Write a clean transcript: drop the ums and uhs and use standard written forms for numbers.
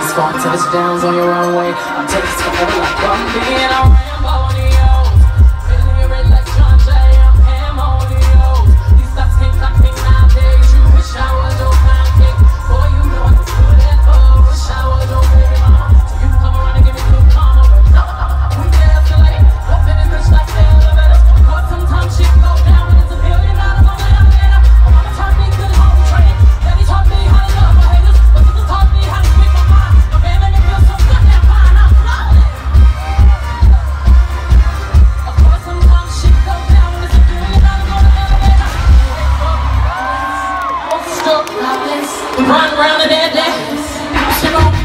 just gonna touchdowns on your runway. I'm taking forever like Gumby and I'm Rambo in the feeling it like John Jay, I'm Hammonio. These thoughts can't cut me nowadays. You wish I was your pancake. Boy, you know I can do that. Oh, wish I was your baby mama. So you come around and give me good karma, but no, we can't escalate. Up in this bitch like the elevator. But sometimes shit go down when it's $1 billion on the elevator. My mama taught me good home training. Daddy taught me how to love my haters. But sisters taught me how to speak my mind. My baby made me feel so goddamn fine. I'm flawless. Of course, sometimes shit go down when it's $1 billion on the elevator. Stuck like this. Run round and dance. Shit on